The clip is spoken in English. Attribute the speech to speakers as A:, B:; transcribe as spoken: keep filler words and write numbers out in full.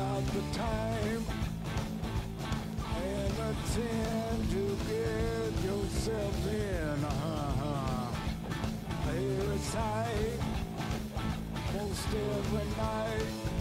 A: out the time and attend to get yourself in. Uh-huh. Here it's tight most every night.